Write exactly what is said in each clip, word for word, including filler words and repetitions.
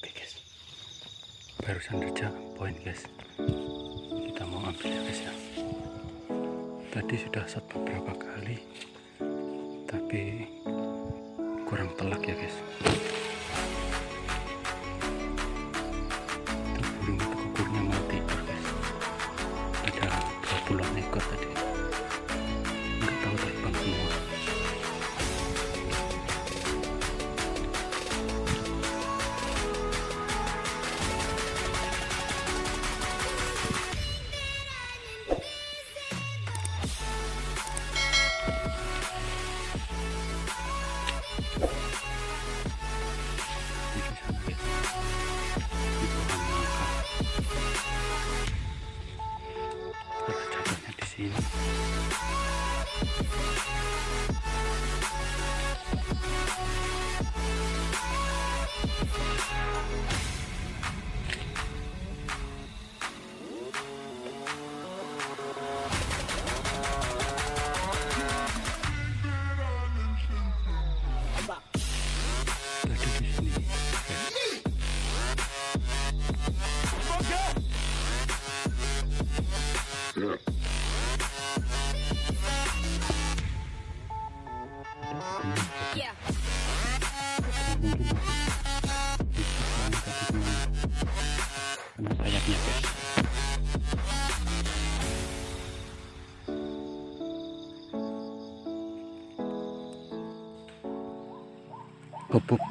Oke guys, barusan kerja poin guys, kita mau ambil ya guys ya. Tadi sudah shot beberapa kali tapi kurang telak ya guys. Itu burung itu kukurnya mau tidur guys. Ada dua puluh ekor tadi, nggak tahu terbang semua. Ini Yeah. Kena sayapnya guys. Bubuk.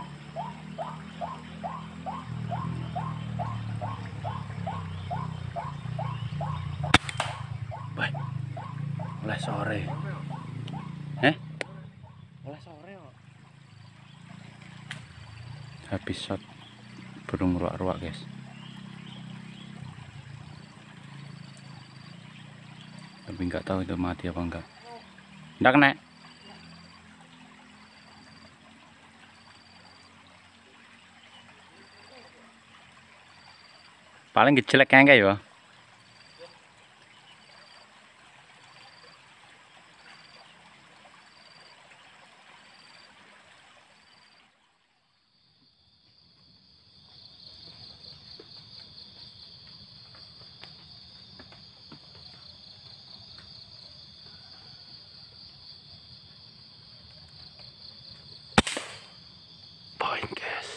Baik. Mulai sore. Eh? Mulai sore kok. Habis shot burung ruak-ruak guys. Tapi nggak tahu itu mati apa enggak. Nggak kena. Paling gejelek kayak ya. Poin guys.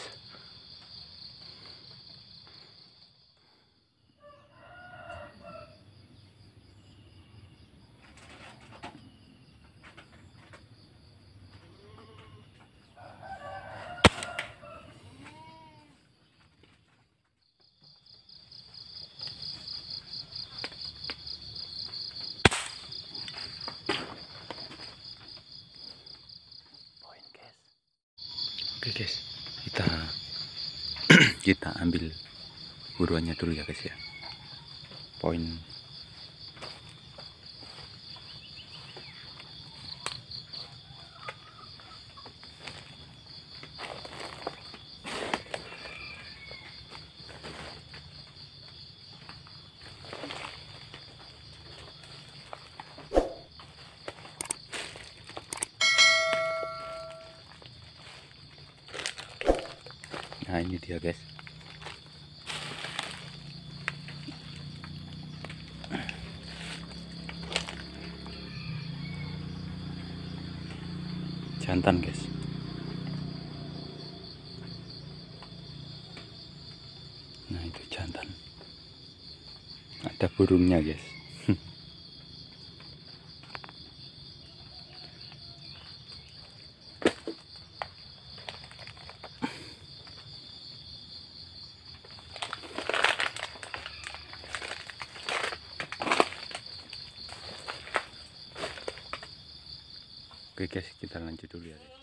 Oke guys, kita kita ambil buruannya dulu ya guys ya. Poin nah ini dia guys. Jantan guys. Nah itu jantan. Ada burungnya guys. Oke guys, kita lanjut dulu ya.